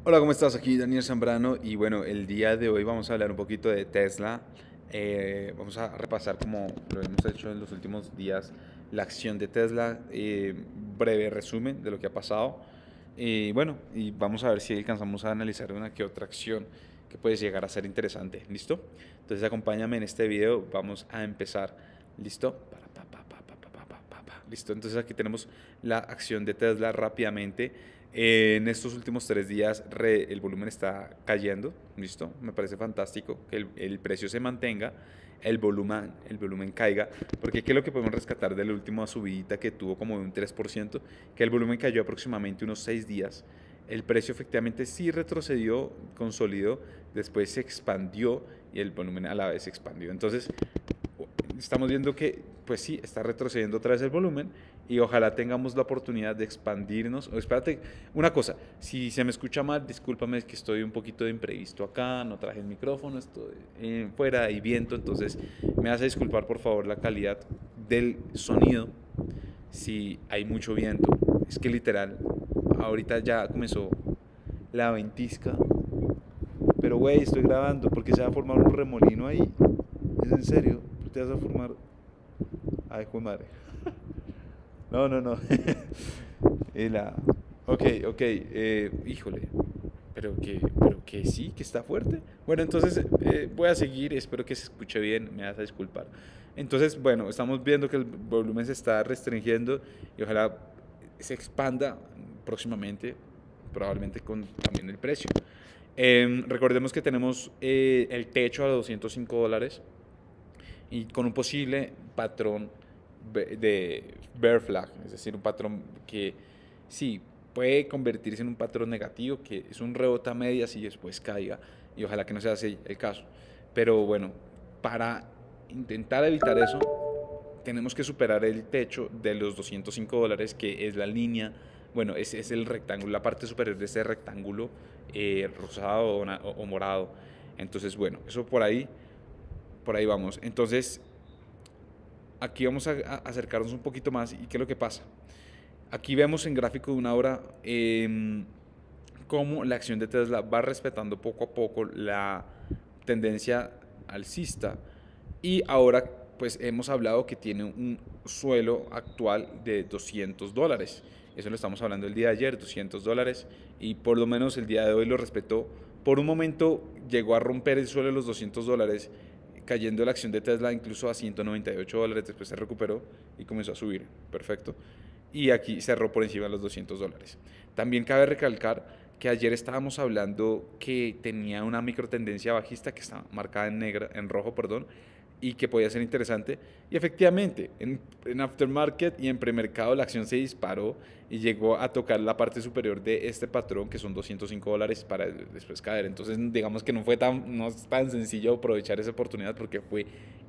Hola, ¿cómo estás? Aquí Daniel Zambrano y bueno, el día de hoy vamos a hablar un poquito de Tesla. Vamos a repasar como lo hemos hecho en los últimos días la acción de Tesla, breve resumen de lo que ha pasado. Y bueno, y vamos a ver si alcanzamos a analizar una que otra acción que puede llegar a ser interesante. ¿Listo? Entonces acompáñame en este video, vamos a empezar. ¿Listo? Listo, entonces aquí tenemos la acción de Tesla rápidamente. En estos últimos 3 días el volumen está cayendo, ¿listo? Me parece fantástico que el precio se mantenga, el volumen caiga, porque ¿qué es lo que podemos rescatar de la última subidita que tuvo como de un 3%? Que el volumen cayó aproximadamente unos 6 días. El precio efectivamente sí retrocedió, consolidó, después se expandió y el volumen a la vez se expandió. Entonces, estamos viendo que, pues sí, está retrocediendo otra vez el volumen y ojalá tengamos la oportunidad de expandirnos. O espérate, una cosa, si se me escucha mal, discúlpame, es que estoy un poquito de imprevisto acá, no traje el micrófono, estoy fuera, hay viento, entonces me hace disculpar por favor la calidad del sonido si hay mucho viento. Es que literal, ahorita ya comenzó la ventisca, pero güey, estoy grabando porque se va a formar un remolino ahí. ¿Es en serio? ¿Tú te vas a formar? Ay, hijo de madre. No, no, no. Y la... Ok, ok. Híjole. Pero que sí, que está fuerte. Bueno, entonces voy a seguir. Espero que se escuche bien. Me vas a disculpar. Entonces, bueno, estamos viendo que el volumen se está restringiendo y ojalá se expanda próximamente, probablemente con también el precio. Recordemos que tenemos el techo a $205 y con un posible patrón de bear flag, es decir, un patrón que sí puede convertirse en un patrón negativo, que es un rebote a medias y después caiga, y ojalá que no sea así el caso. Pero bueno, para intentar evitar eso, tenemos que superar el techo de los $205, que es la línea, bueno, es el rectángulo, la parte superior de ese rectángulo rosado o morado. Entonces, bueno, eso por ahí vamos. Entonces, aquí vamos a acercarnos un poquito más y qué es lo que pasa. Aquí vemos en gráfico de una hora cómo la acción de Tesla va respetando poco a poco la tendencia alcista y ahora pues hemos hablado que tiene un suelo actual de $200. Eso lo estamos hablando el día de ayer, $200, y por lo menos el día de hoy lo respetó. Por un momento llegó a romper el suelo de los $200, cayendo la acción de Tesla incluso a $198, después se recuperó y comenzó a subir. Perfecto. Y aquí cerró por encima de los $200. También cabe recalcar que ayer estábamos hablando que tenía una micro tendencia bajista que está marcada en rojo, perdón, y que podía ser interesante. Y efectivamente, en aftermarket y en premercado la acción se disparó y llegó a tocar la parte superior de este patrón, que son $205, para después caer. Entonces, digamos que no es tan sencillo aprovechar esa oportunidad porque fue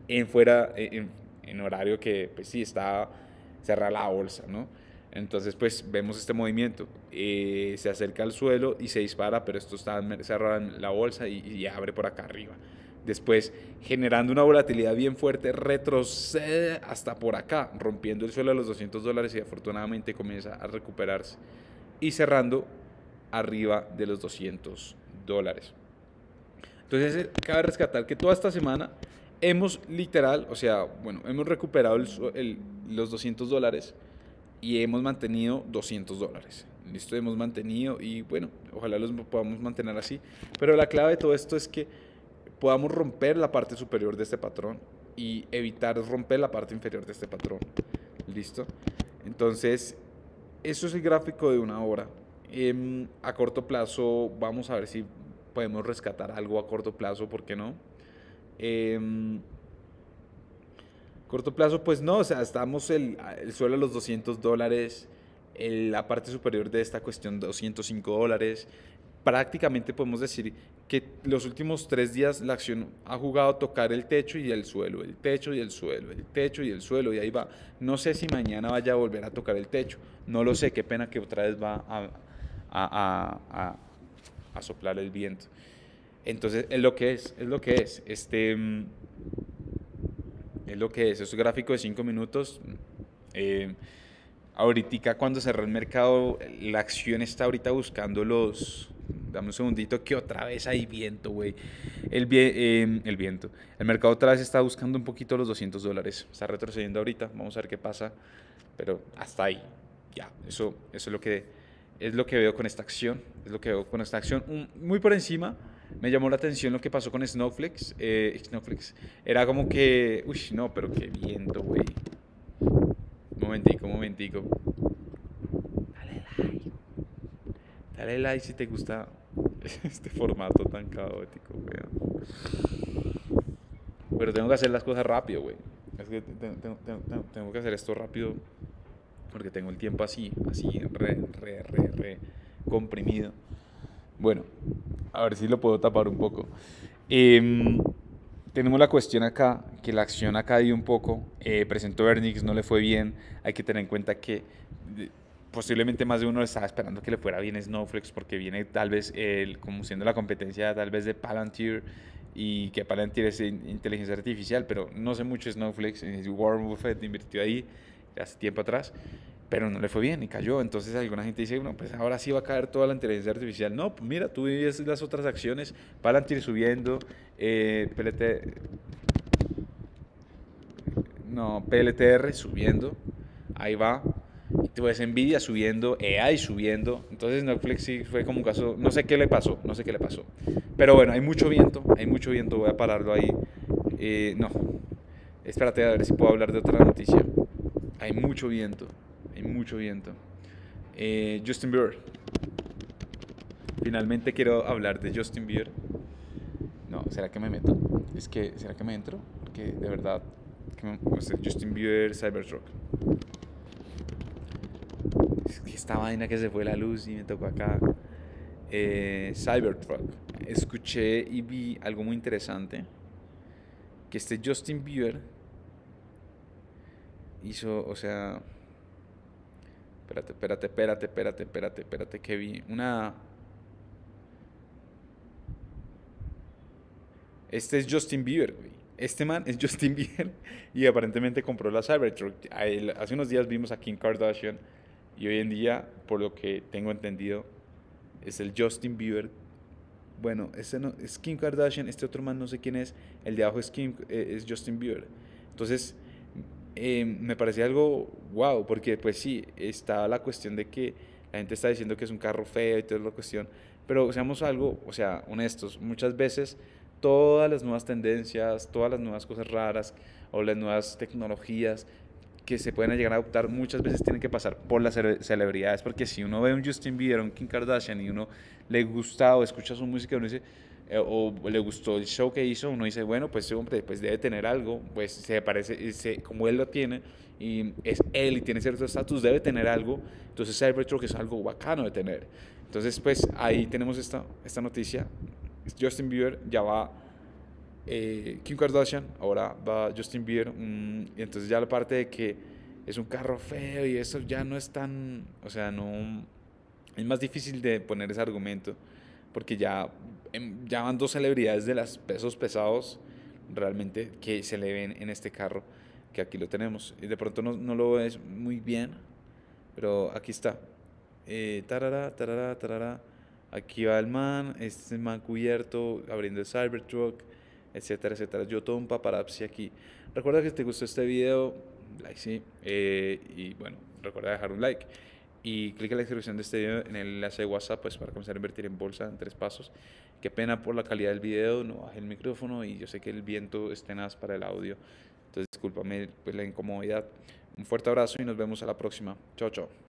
en horario que, pues sí, estaba cerrada la bolsa, ¿no? Entonces, pues vemos este movimiento. Se acerca al suelo y se dispara, pero esto está cerrado en la bolsa y abre por acá arriba. Después, generando una volatilidad bien fuerte, retrocede hasta por acá, rompiendo el suelo de los $200 y afortunadamente comienza a recuperarse. Y cerrando arriba de los $200. Entonces, cabe rescatar que toda esta semana hemos literal, o sea, bueno, hemos recuperado los $200 y hemos mantenido $200. Listo, hemos mantenido y bueno, ojalá los podamos mantener así. Pero la clave de todo esto es que podamos romper la parte superior de este patrón y evitar romper la parte inferior de este patrón. Listo. Entonces, eso es el gráfico de una hora. A corto plazo, vamos a ver si podemos rescatar algo a corto plazo, ¿por qué no? Eh, Corto plazo, pues no, o sea, estamos el suelo de los $200, la parte superior de esta cuestión $205. Prácticamente podemos decir que los últimos 3 días la acción ha jugado a tocar el techo y el suelo, el techo y el suelo, el techo y el suelo, y ahí va. No sé si mañana vaya a volver a tocar el techo, no lo sé, qué pena que otra vez va a, a, a soplar el viento. Entonces, es lo que es lo que es. Es lo que es un gráfico de 5 minutos. Eh, Ahorita cuando cerró el mercado, la acción está ahorita buscando Dame un segundito que otra vez hay viento, güey. El viento. El mercado otra vez está buscando un poquito los $200. Está retrocediendo ahorita. Vamos a ver qué pasa. Pero hasta ahí. Ya. Eso es lo que veo con esta acción. Es lo que veo con esta acción. Muy por encima. Me llamó la atención lo que pasó con Snowflakes. Snowflakes. Era como que. Uy, no, pero qué viento, güey. Un momentico. Dale like. Dale like si te gusta este formato tan caótico, weón. Pero tengo que hacer las cosas rápido, güey. Es que tengo que hacer esto rápido porque tengo el tiempo así, re comprimido. Bueno, a ver si lo puedo tapar un poco. Em, Tenemos la cuestión acá, que la acción ha caído un poco, presentó earnings, no le fue bien, hay que tener en cuenta que posiblemente más de uno estaba esperando que le fuera bien Snowflakes porque viene tal vez como siendo la competencia tal vez de Palantir y que Palantir es inteligencia artificial, pero no sé mucho de Snowflakes, Warren Buffett invirtió ahí hace tiempo atrás, pero no le fue bien y cayó. Entonces alguna gente dice, bueno, pues ahora sí va a caer toda la inteligencia artificial. No, pues mira, tú ves las otras acciones, Palantir subiendo, PLT, no, PLTR subiendo, ahí va. Y tú ves Nvidia subiendo, AI subiendo. Entonces Netflix sí fue como un caso, no sé qué le pasó, no sé qué le pasó. Pero bueno, hay mucho viento, voy a pararlo ahí. No, espérate a ver si puedo hablar de otra noticia. Hay mucho viento, hay mucho viento. Justin Bieber. Finalmente quiero hablar de Justin Bieber. No, ¿será que me meto? ¿Será que me entro? Porque de verdad, o sea, Justin Bieber, Cybertruck. Es que esta vaina que se fue la luz y me tocó acá. Cybertruck. Escuché y vi algo muy interesante. Que este Justin Bieber hizo, o sea... Espérate, que vi una... Este es Justin Bieber, güey. Este man es Justin Bieber y aparentemente compró la Cybertruck. Hace unos días vimos a Kim Kardashian y hoy en día, por lo que tengo entendido, es el Justin Bieber. Bueno, este no, es Kim Kardashian, este otro man no sé quién es, el de abajo es Justin Bieber. Entonces, me parecía algo wow, porque pues sí, está la cuestión de que la gente está diciendo que es un carro feo y toda la cuestión, pero seamos algo, o sea, honestos, muchas veces todas las nuevas tendencias, todas las nuevas cosas raras o las nuevas tecnologías que se pueden llegar a adoptar muchas veces tienen que pasar por las celebridades, porque si uno ve a un Justin Bieber, un Kim Kardashian y uno le gusta o escucha su música, uno dice, o le gustó el show que hizo, uno dice, bueno, pues ese hombre pues debe tener algo, pues se parece, como él lo tiene, y es él y tiene cierto estatus, debe tener algo, entonces Cybertruck es algo bacano de tener. Entonces, pues ahí tenemos esta noticia, Justin Bieber ya va Kim Kardashian, ahora va Justin Bieber, y entonces ya la parte de que es un carro feo y eso ya no es tan, o sea, no, es más difícil de poner ese argumento, porque ya van dos celebridades de los pesos pesados realmente que se le ven en este carro, que aquí lo tenemos, y de pronto no lo ves muy bien, pero aquí está, tarara, aquí va el man, este es el man cubierto, abriendo el Cybertruck, etcétera, etcétera. Yo todo un paparazzi aquí. Recuerda que si te gustó este video, like sí, y bueno, recuerda dejar un like. Y clica en la descripción de este video en el enlace de WhatsApp pues, para comenzar a invertir en bolsa en 3 pasos. Qué pena por la calidad del video, no bajé el micrófono y yo sé que el viento es tenaz para el audio. Entonces discúlpame pues, la incomodidad. Un fuerte abrazo y nos vemos a la próxima. Chao, chao.